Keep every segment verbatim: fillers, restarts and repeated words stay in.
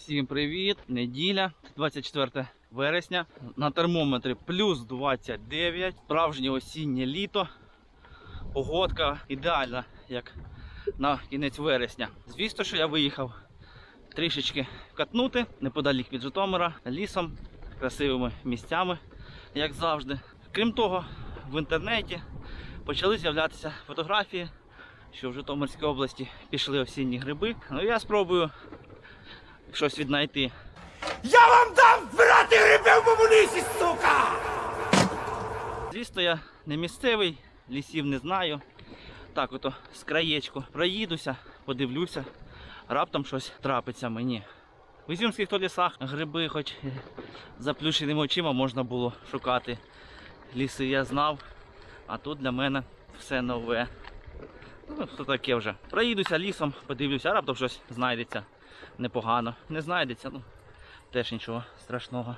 Всім привіт! Неділя, двадцять четверте вересня. На термометрі плюс двадцять дев'ять. Справжнє осіннє літо. Погодка ідеальна, як на кінець вересня. Звісно, що я виїхав трішечки катнути неподалік від Житомира, лісом, красивими місцями, як завжди. Крім того, в інтернеті почали з'являтися фотографії, що в Житомирській області пішли осінні гриби. Ну я спробую щось віднайти. Я вам дам брати гриби в моєму лісі, сука! Звісно, я не місцевий, лісів не знаю. Так ото з краєчку проїдуся, подивлюся, раптом щось трапиться мені. В ізюмських то лісах гриби хоч заплющеними очима можна було шукати. Ліси я знав, а тут для мене все нове. Ну, що таке вже. Проїдуся лісом, подивлюся, раптом щось знайдеться непогано. Не знайдеться, ну теж нічого страшного.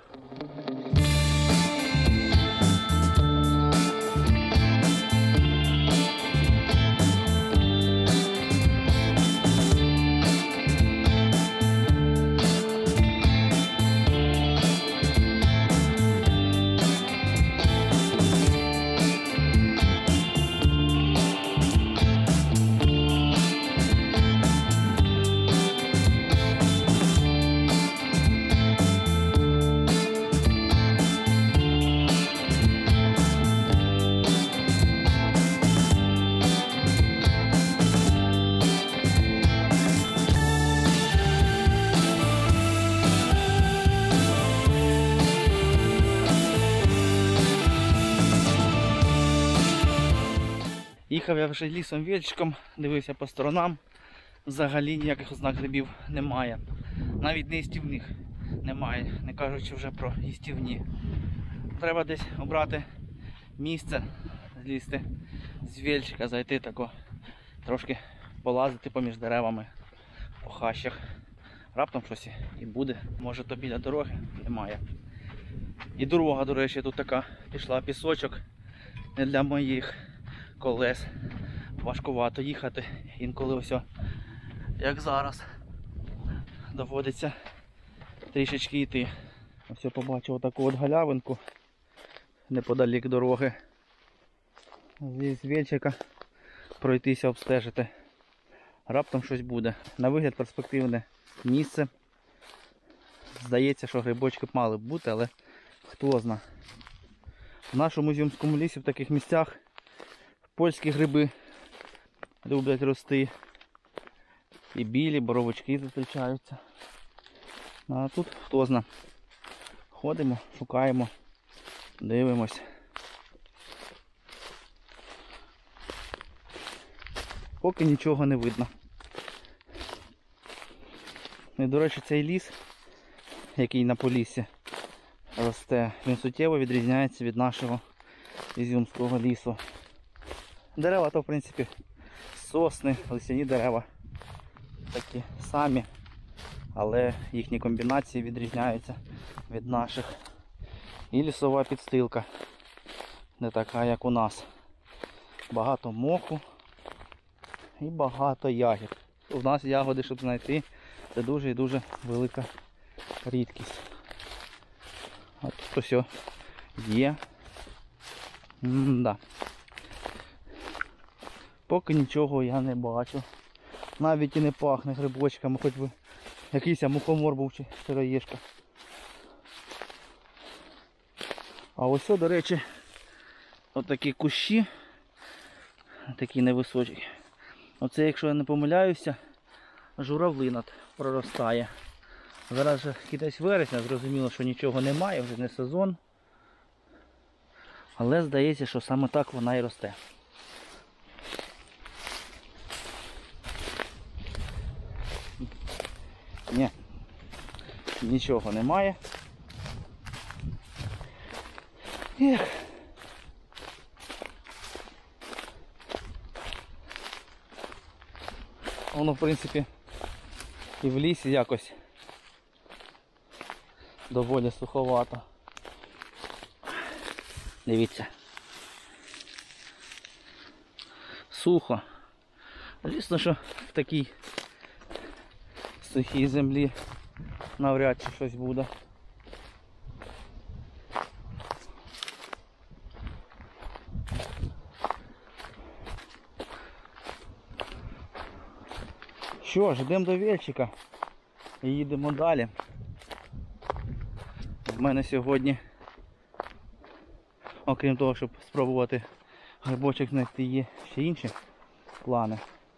Їхав я вже лісом вечірком, дивився по сторонам, взагалі ніяких ознак грибів немає. Навіть не їстівних немає, не кажучи вже про їстівні. Треба десь обрати місце, злізти з вільчика, зайти тако, трошки полазити поміж деревами, по хащах. Раптом щось і буде, може то біля дороги немає. І дорога, до речі, тут така пішла, пісочок, не для моїх колес. Важкувато їхати, інколи ось, як зараз, доводиться трішечки йти. Ось я побачив таку от галявинку неподалік дороги. З вільчика пройтися, обстежити. Раптом щось буде. На вигляд перспективне місце. Здається, що грибочки б мали б бути, але хто зна. В нашому ізюмському лісі в таких місцях польські гриби люблять рости. І білі, боровички зустрічаються. А тут хто зна. Ходимо, шукаємо, дивимось. Поки нічого не видно. І, до речі, цей ліс, який на Поліссі росте, він суттєво відрізняється від нашого ізюмського лісу. Дерева то, в принципі, сосни, лисяні дерева такі самі, але їхні комбінації відрізняються від наших. І лісова підстилка не така, як у нас. Багато моху і багато ягід. У нас ягоди, щоб знайти, це дуже і дуже велика рідкість. А тут все є. М-да. Поки нічого я не бачу. Навіть і не пахне грибочками, хоч би якийсь мухомор був чи сироїжка. А ось, до речі, отакі кущі, такі невисокі. Оце, якщо я не помиляюся, журавлина проростає. Зараз же кінець вересня, зрозуміло, що нічого немає, вже не сезон. Але здається, що саме так вона і росте. Ні, нічого немає. Ех. Воно, в принципі, і в лісі якось доволі суховато. Дивіться. Сухо. Звісно, що в такій сухій землі навряд чи щось буде. Що ж, йдемо до Вільчика і їдемо далі. В мене сьогодні, окрім того, щоб спробувати грибочок знайти, є ще інші плани.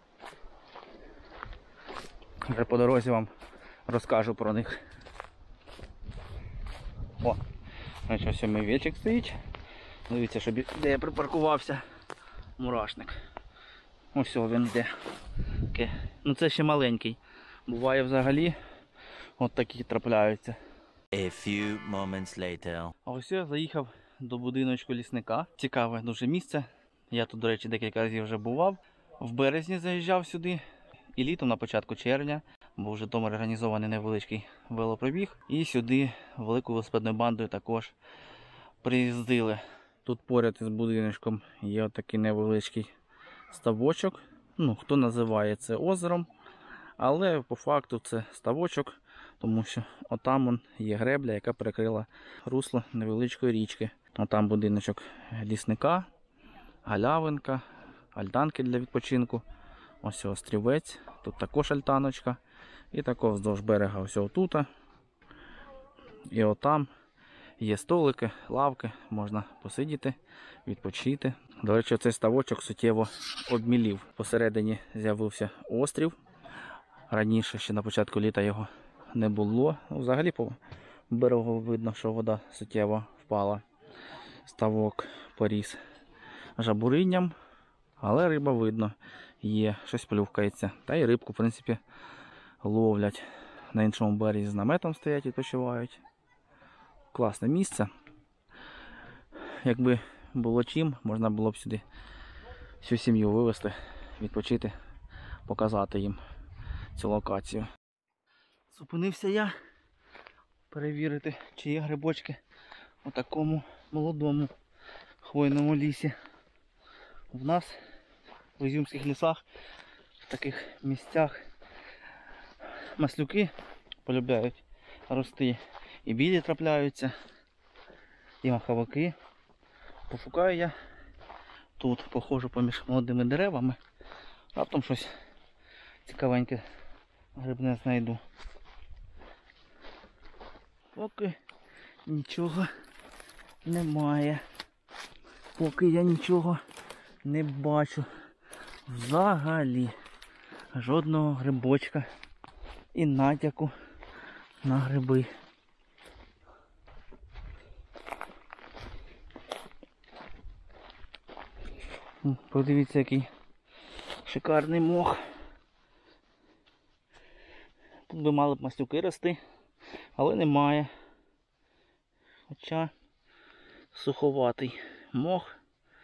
Вже по дорозі вам розкажу про них. О, ось мій Вільчик стоїть. Дивіться, щоб де я припаркувався. Мурашник. Ось він йде. Ну це ще маленький. Буває взагалі от такі трапляються. A few moments later. А ось я заїхав до будиночку лісника. Цікаве дуже місце. Я тут, до речі, декілька разів вже бував. В березні заїжджав сюди. І літом на початку червня. Був в Житомирі організований невеличкий велопробіг. І сюди великою велосипедною бандою також приїздили. Тут поряд із будиночком є отакий невеличкий ставочок. Ну, хто називає це озером. Але по факту це ставочок. Тому що отам он є гребля, яка перекрила русло невеличкої річки. Отам будиночок лісника, галявинка, альтанки для відпочинку. Ось острівець, тут також альтаночка. І також вздовж берега ось отут. І отам є столики, лавки, можна посидіти, відпочити. До речі, цей ставочок суттєво обмілів. Посередині з'явився острів. Раніше, ще на початку літа, його не було. Взагалі по берегу видно, що вода суттєво впала. Ставок поріс жабуринням, але риба видно є, щось плювкається. Та й рибку, в принципі, ловлять. На іншому березі з наметом стоять, відпочивають. Класне місце. Якби було чим, можна було б сюди всю сім'ю вивезти, відпочити, показати їм цю локацію. Зупинився я перевірити, чи є грибочки у такому молодому хвойному лісі. В нас в Ізюмських лісах, в таких місцях маслюки полюбляють рости. І білі трапляються, і маховики. Пошукаю я тут, походжу поміж молодими деревами, раптом щось цікавеньке грибне знайду. Поки нічого немає. Поки я нічого не бачу. Взагалі жодного грибочка і натяку на гриби. Подивіться, який шикарний мох. Тут би мали б маслюки рости, але немає. Хоча суховатий мох.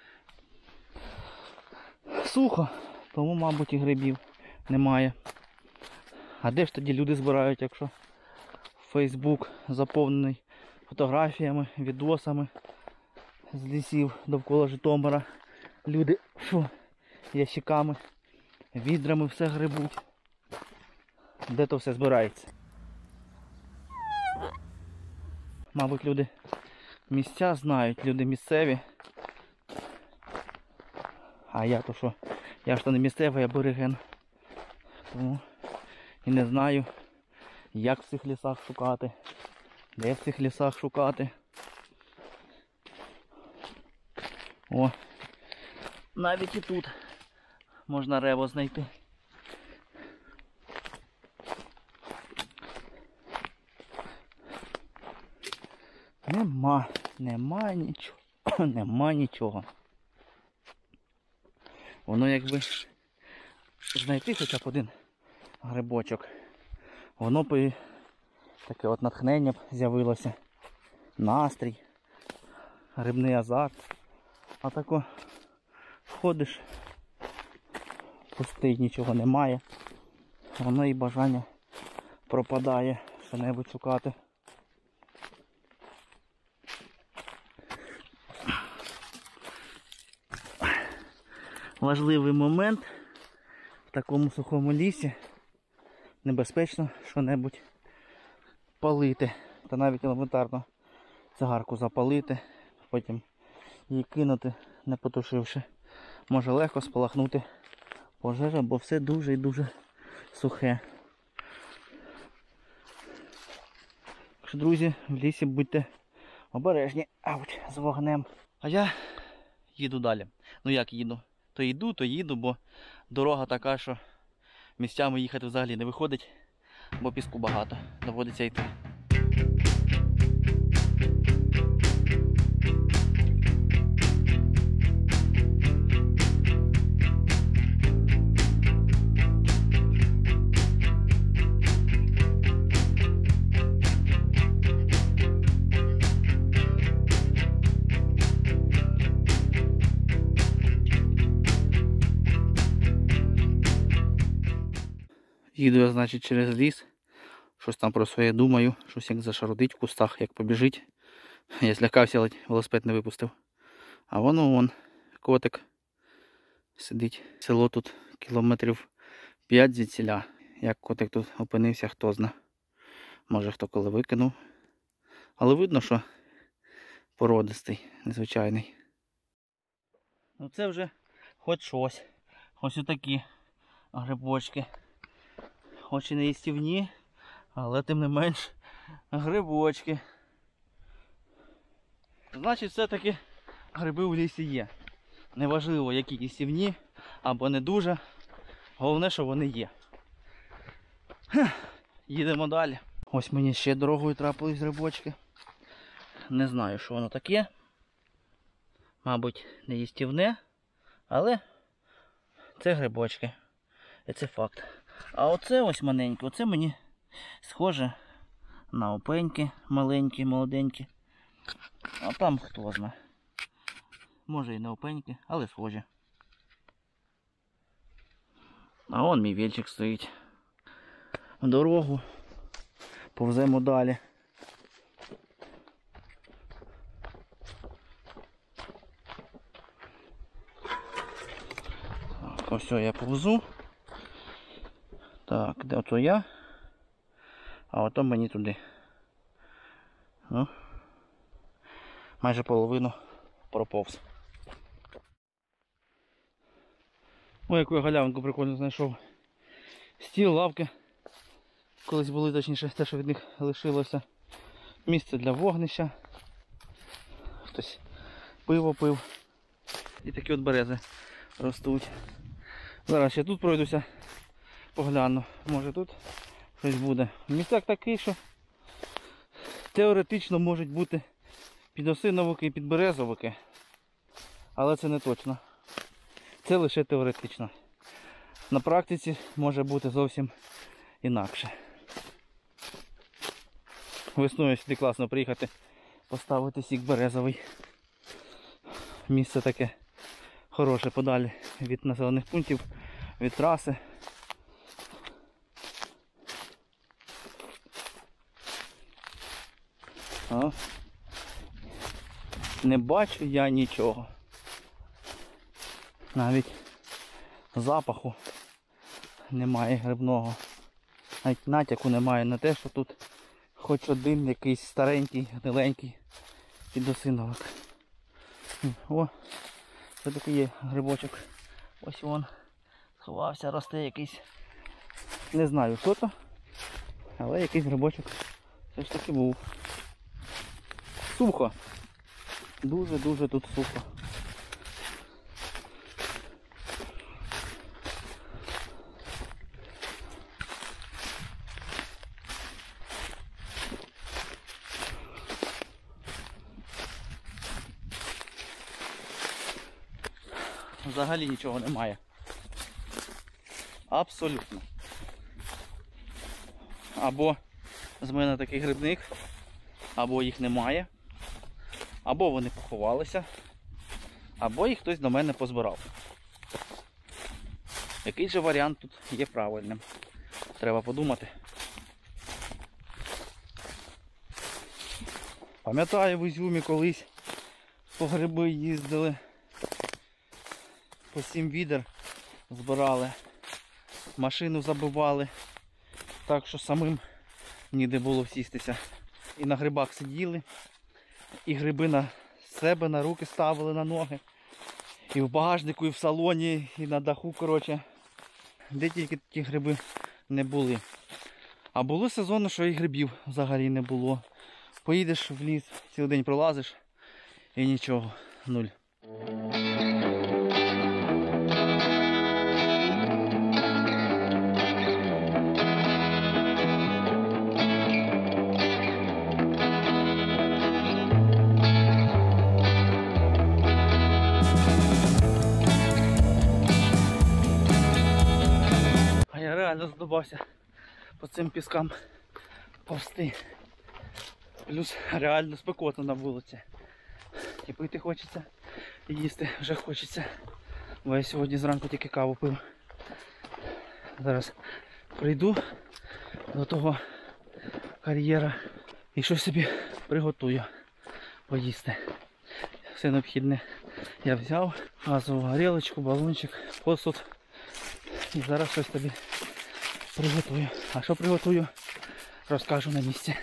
Сухо, тому, мабуть, і грибів немає. А де ж тоді люди збирають, якщо Фейсбук заповнений фотографіями, відосами з лісів довкола Житомира. Люди фу, ящиками, відрами все грибуть. Де то все збирається? Мабуть, люди місця знають, люди місцеві. А я то що? Я ж то не місцевий, абориген. Тому і не знаю, як в цих лісах шукати, де в цих лісах шукати. О, навіть і тут можна рево знайти. Нема, нема нічого, нема нічого. Воно якби знайти хоча б один грибочок, воно б і таке от натхнення б з'явилося, настрій, грибний азарт. А тако ходиш, пустий, нічого немає, воно і бажання пропадає що-небудь шукати. Важливий момент в такому сухому лісі. Небезпечно що-небудь палити, та навіть елементарно цигарку запалити, потім її кинути, не потушивши. Може легко спалахнути пожежа, бо все дуже і дуже сухе. Так що, друзі, в лісі будьте обережні. Ауч, з вогнем. А я їду далі. Ну як їду? То йду, то їду, бо дорога така, що місцями їхати взагалі не виходить, бо піску багато, доводиться йти. Їду я, значить, через ліс. Щось там про своє думаю. Щось як зашарудить в кустах, як побіжить. Я злякався, ледь велосипед не випустив. А воно вон, котик сидить. Село тут кілометрів п'ять звідсіля. Як котик тут опинився, хто зна. Може хто коли викинув. Але видно, що породистий, незвичайний. Ну це вже хоч щось. Ось отакі грибочки. Хоч і не їстівні, але тим не менш грибочки. Значить, все-таки гриби в лісі є. Неважливо, які їстівні або не дуже. Головне, що вони є. Їдемо далі. Ось мені ще дорогою трапились грибочки. Не знаю, що воно таке. Мабуть, не їстівне, але це грибочки. І це факт. А оце ось маленьке, оце мені схоже на опеньки маленькі, молоденькі. А там хто знає. Може і не опеньки, але схожі. А вон мій вільчик стоїть. В дорогу. Повземо далі. Ось я повзу. Так, де ото я, а ото мені туди. Ну, майже половину проповз. Ой, яку я галявинку прикольно знайшов. Стіл, лавки. Колись були, точніше, те, що від них лишилося. Місце для вогнища. Хтось пиво пив. І такі от берези ростуть. Зараз ще тут пройдуся. Погляну, може тут щось буде. Місцяк такий, що теоретично можуть бути підосиновики і підберезовики, але це не точно. Це лише теоретично. На практиці може бути зовсім інакше. Весною сюди класно приїхати, поставити сік березовий. Місце таке хороше подалі від населених пунктів, від траси. О. Не бачу я нічого. Навіть запаху немає грибного. Навіть натяку немає на те, що тут хоч один якийсь старенький, гниленький підосиновик. О, це такий є грибочок. Ось він сховався, росте якийсь. Не знаю що то, але якийсь грибочок все ж таки був. Сухо. Дуже-дуже тут сухо. Взагалі нічого немає. Абсолютно. Або з мене такий грибник, або їх немає, або вони поховалися, або їх хтось до мене позбирав. Який же варіант тут є правильним? Треба подумати. Пам'ятаю, в Ізюмі колись по гриби їздили, по сім відер збирали, машину забивали, так що самим ніде було всістися. І на грибах сиділи, і гриби на себе, на руки ставили, на ноги. І в багажнику, і в салоні, і на даху, коротше. Де тільки ті гриби не були. А було сезонно, що і грибів взагалі не було. Поїдеш в ліс, цілий день пролазиш і нічого, нуль. А я реально задобався по цим піскам повсти. Плюс реально спекотно на вулиці. І пити хочеться, і їсти вже хочеться. Бо я сьогодні зранку тільки каву пив. Зараз прийду до того кар'єра і щось собі приготую поїсти. Все необхідне я взяв. Газову горілочку, балончик, посуд. І зараз щось тобі приготую. А що приготую, розкажу на місці.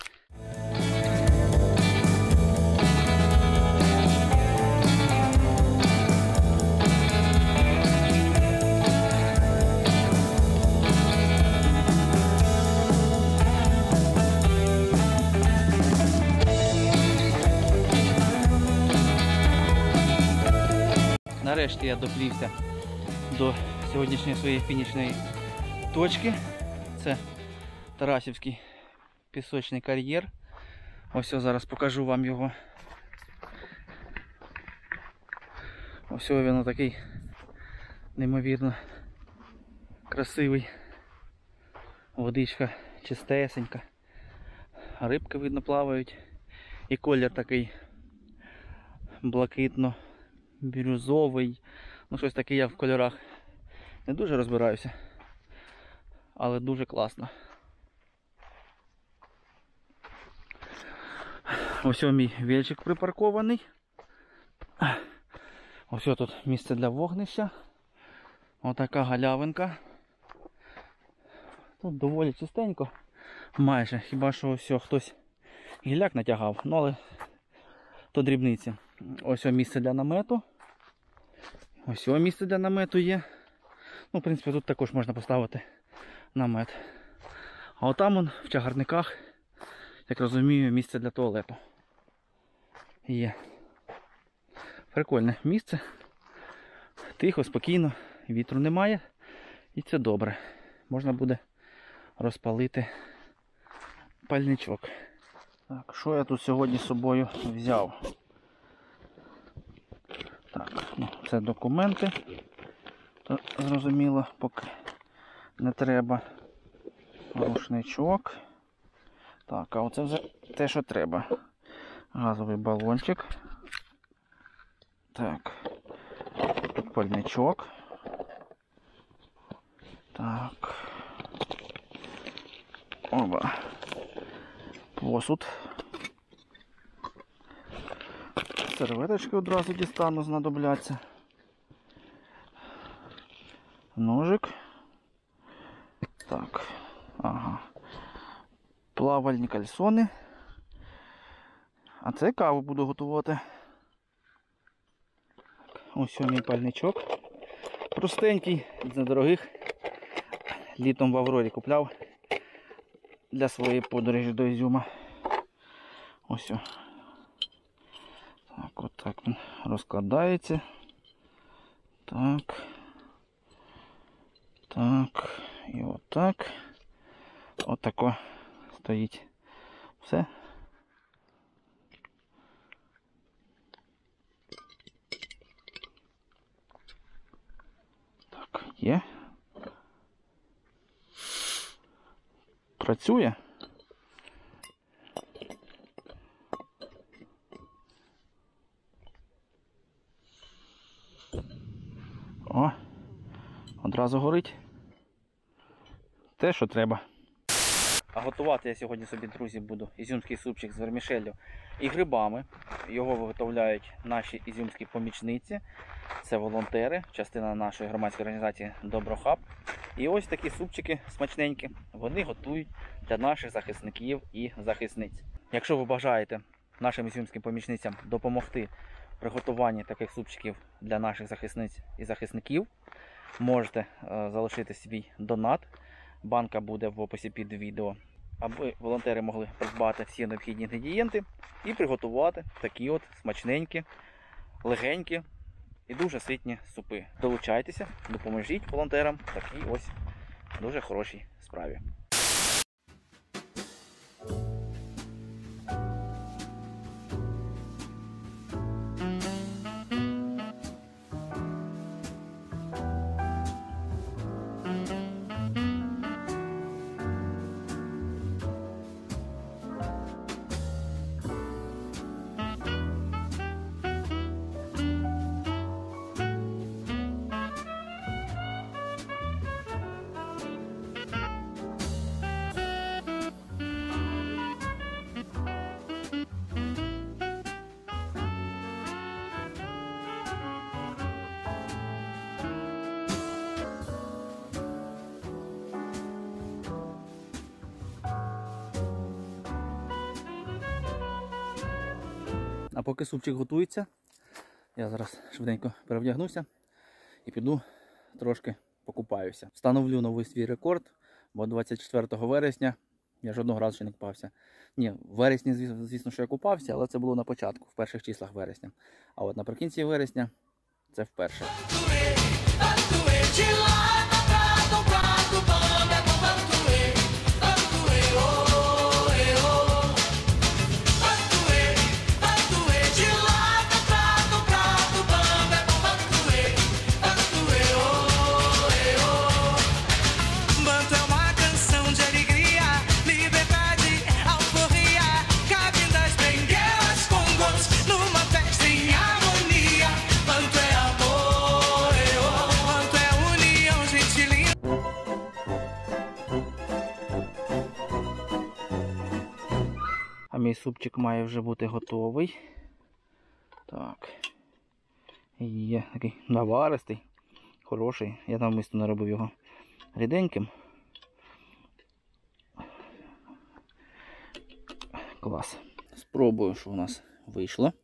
Нарешті я доплівся до сьогоднішньої своєї фінішної точки. Це Тарасівський пісочний кар'єр. Ось зараз покажу вам його. Ось він такий неймовірно красивий. Водичка чистесенька. Рибки видно плавають. І колір такий блакитно-бірюзовий. Ну щось таке я в кольорах не дуже розбираюся. Але дуже класно. Ось мій вельчик припаркований. Ось тут місце для вогнища. Отака галявинка. Тут доволі чистенько. Майже. Хіба що ось хтось гіляк натягав. Ну але то дрібниці. Ось місце для намету. Ось місце для намету є. Ну, в принципі, тут також можна поставити намет. А отам он, в чагарниках, як розумію, місце для туалету є. Прикольне місце. Тихо, спокійно, вітру немає. І це добре. Можна буде розпалити пальничок. Так, що я тут сьогодні з собою взяв? Так, ну, це документи. То, зрозуміло, поки не треба. Рушничок. Так, а оце вже те, що треба. Газовий балончик. Так. Тут пальничок. Так. Оба. Посуд. Серветочки одразу дістану, знадобляться. Ножик. Так. Ага. Плавальні кальсони. А це каву буду готувати. Ось мій пальничок. Простенький, з недорогих. Літом в Аврорі купляв для своєї подорожі до Ізюма. Ось. Так, от так він розкладається. Так. Так. І отак. Отако стоїть. Все. Так, є. Працює. О, одразу горить. Те, що треба. А готувати я сьогодні собі, друзі, буду ізюмський супчик з вермішеллю і грибами. Його виготовляють наші ізюмські помічниці. Це волонтери, частина нашої громадської організації Доброхаб. І ось такі супчики смачненькі, вони готують для наших захисників і захисниць. Якщо ви бажаєте нашим ізюмським помічницям допомогти в приготуванні таких супчиків для наших захисниць і захисників, можете е, залишити свій донат. Банка буде в описі під відео, аби волонтери могли придбати всі необхідні інгредієнти і приготувати такі от смачненькі, легенькі і дуже ситні супи. Долучайтеся, допоможіть волонтерам в такій ось дуже хорошій справі. А поки супчик готується, я зараз швиденько перевдягнуся і піду трошки покупаюся. Встановлю новий свій рекорд, бо двадцять четвертого вересня я жодного разу ще не купався. Ні, в вересні, звісно, що я купався, але це було на початку, в перших числах вересня. А от наприкінці вересня це вперше. А мій супчик має вже бути готовий. Так. Є такий наваристий, хороший. Я навмисно не робив його ріденьким. Клас. Спробую, що у нас вийшло.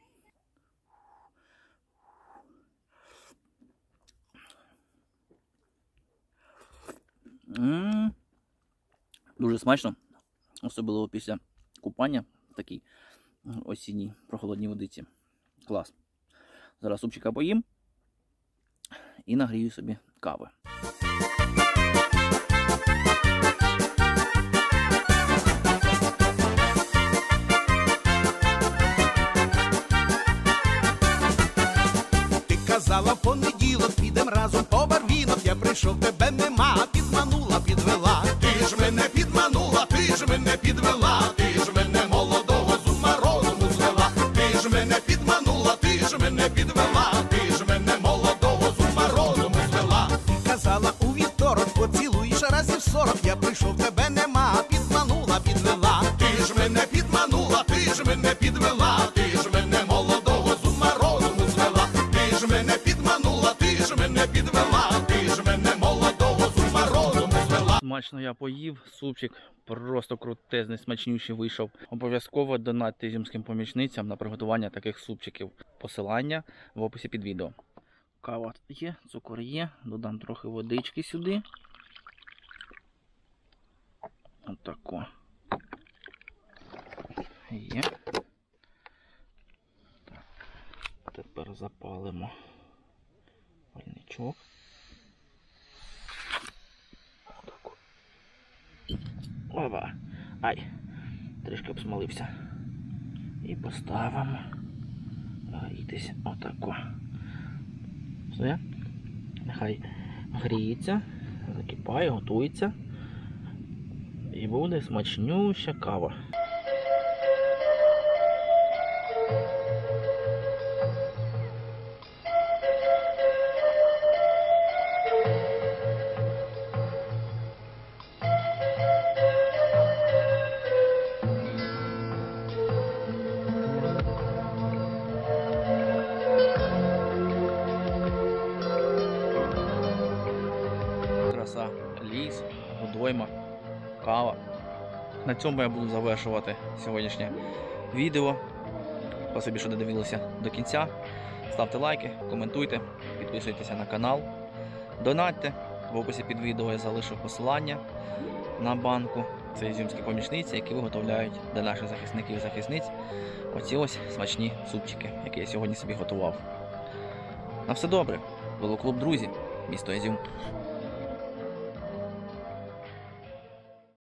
М-м-м. Дуже смачно, особливо після купання в такій осінній прохолодній водиці. Клас. Зараз супчика поїм і нагрію собі кави. Ти казала в понеділок, підем разом по барвінок. Я прийшов, тебе нема, підманула, підвела. Ти ж мене підманула, ти ж мене підвела. Ти ж мене молодого з ума розуму звела. Ти ж мене підманула, ти ж мене підвела. Ти ж мене молодого з ума розуму звела. Ти казала у вівторок, поцілуєш разів сорок. Я прийшов, тебе нема, підманула, підвела. Ти ж мене підманула, ти ж мене підвела. Ти ж мене молодого з ума розуму звела. Ти ж мене підманула, ти ж мене підвела. Ти ж мене молодого з ума розуму звела. Смачно я поїв, супчик просто крутезний, смачнющий вийшов. Обов'язково донатьте ізюмським помічницям на приготування таких супчиків. Посилання в описі під відео. Кава є, цукор є, додам трохи водички сюди. Отако. Є. Так. Тепер запалимо пальничок. Отако. Опа. Ай, трішки обсмолився. І поставимо грітись. Отако. Все. Нехай гріється, закипає, готується. І буде смачнюща кава. на цьому я буду завершувати сьогоднішнє відео. Спасибі, що додивилися до кінця. Ставте лайки, коментуйте, підписуйтеся на канал, донатьте. В описі під відео я залишив посилання на банку. Це ізюмські помічниці, які виготовляють для наших захисників і захисниць оці ось смачні супчики, які я сьогодні собі готував. На все добре. Велоклуб «Друзі», місто Ізюм.